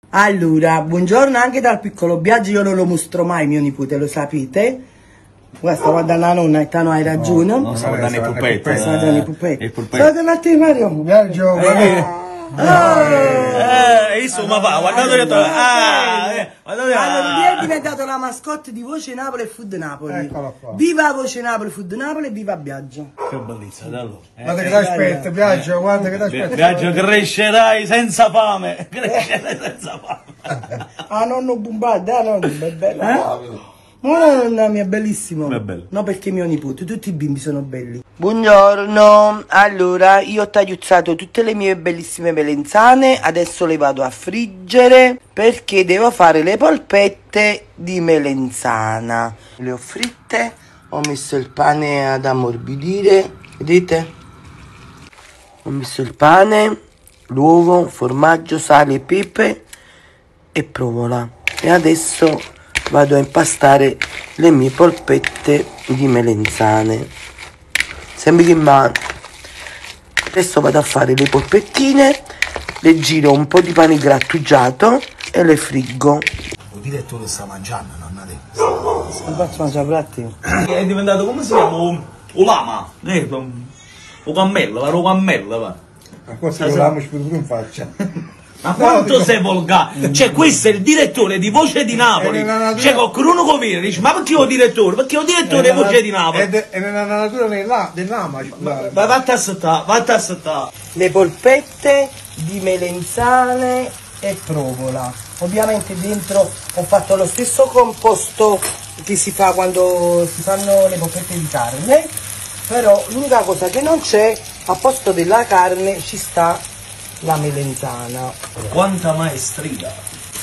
Allora, buongiorno anche dal piccolo Biagio, io non lo mostro mai, mio nipote, lo sapete. Guarda, sto guardando la nonna e Tano hai ragione. No, stavo guardando i puppetti. Stavo guardando i puppetti. Il puppetto. Stavo guardando a te, Mario. Biagio, Insomma, guardate che Allora, lui è diventato la mascotte di Voce Napoli e Food Napoli. Eccolo qua. Viva Voce Napoli, Food Napoli e viva Biagio. che bellezza, dallo. guarda che ti aspetta, Biagio, guarda che ti aspetta. Biagio, crescerai senza fame. Crescerai senza fame. Ah, nonno Bumbarda, nonno, è bello. No, nonna mia, è bellissimo. È bello. No, perché mio nipote, tutti i bimbi sono belli. Buongiorno, allora io ho tagliuzzato tutte le mie bellissime melenzane, adesso le vado a friggere perché devo fare le polpette di melenzana. Le ho fritte, ho messo il pane ad ammorbidire, vedete? Ho messo il pane, l'uovo, formaggio, sale e pepe e provola. E adesso vado a impastare le mie polpette di melenzane. Sembra che mano. Adesso vado a fare le polpettine, le giro un po' di pane grattugiato e le friggo. Il direttore sta mangiando, nonna te. Non faccio mangiare per te. È diventato, come si chiama? Un lama. Un cammello, va, un cammello, va. Ma cosa volevamo pure in faccia? Ma quanto sei volgare? Cioè, questo è il direttore di Voce di Napoli. Cioè, con Bruno Covino dice, ma perché io direttore? Perché io direttore di Voce di Napoli. È nella natura dell'ama. Vatti a assettare, vatti a assettare. Le polpette di melenzane e provola. Ovviamente dentro ho fatto lo stesso composto che si fa quando si fanno le polpette di carne, però l'unica cosa che non c'è, a posto della carne ci sta la melenzana. Quanta maestria.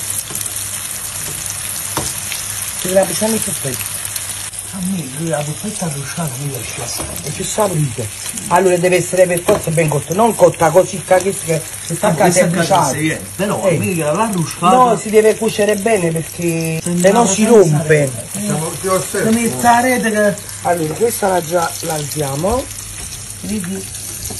Ci la pisciamo i polpetti. A me la polpetta bruciata mi piace assai. È più saporita. Allora deve essere per forza ben cotta, non cotta così che sta bruciata. Però a me la bruciata. No, si deve cuocere bene perché se no si rompe. Se mezz'arete che... Allora, questa la alziamo. Vedi?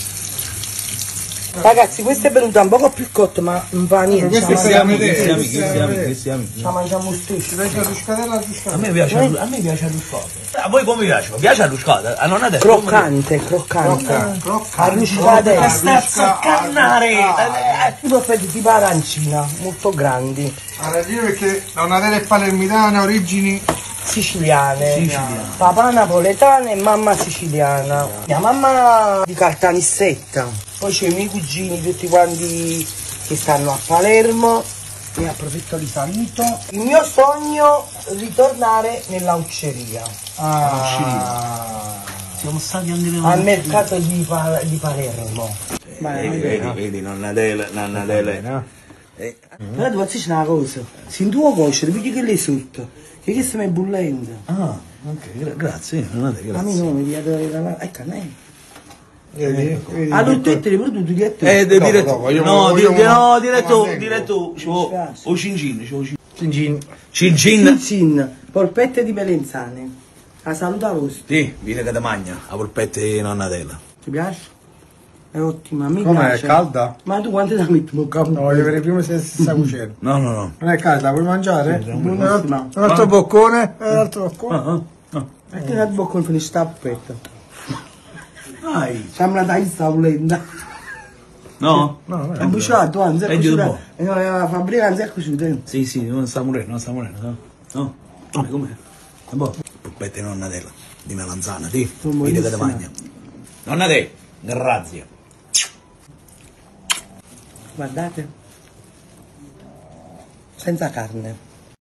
Ragazzi, questa è venuta un poco più cotta, ma non fa niente. Questi siamo Questi amici. La mangiamo stesso. A me piace la ruscata. A voi come piace? Mi piace la ruscata? A non adesso. Croccante. Arruscate. Che stazza a cannare! Tipo tipo arancina, molto grandi. Ha ragione perché Donatella è palermitana, origini Siciliane. Papà napoletana e mamma siciliana. Mia mamma di Caltanissetta. Poi c'è i miei cugini tutti quanti che stanno a Palermo e approfitto di saluto. Il mio sogno è ritornare nella ucceria. Siamo stati Al mercato di Palermo. Vedi, nonna. Però tu facci una cosa, se in tua voce vedi che lei sotto, che stai mai bollendo. Ah, ok, grazie, grazie. A me non mi viene da ecco a me. vedi, Allora tu te le produci diretto. Diretto. No, diretto. O Cingin. Cincin. Polpette di melenzane. La saluta vostra. Sì, viene che te magna, la polpetta di nonnatella. Ti piace? È ottima, mi Com'è? piace. È calda? Ma tu quante la metti? No, voglio vedere prima se si sta cuocendo. No. Non è calda, vuoi mangiare? buonissima. Un altro boccone? Un altro boccone? Perché la bocca non finisce sta polpetta? Dai. Sembra da sta volenda. No? No, È bruciato, anzi è Peggio di cucito. buono. La fabbrica anzi è cucita. Sì, non sta morendo. No? Com'è? È buono. Polpetta di nonnatella, di melanzana, ti? Sono Viene che te buonissime. magna. Nonnatella, grazie. Guardate. Senza carne.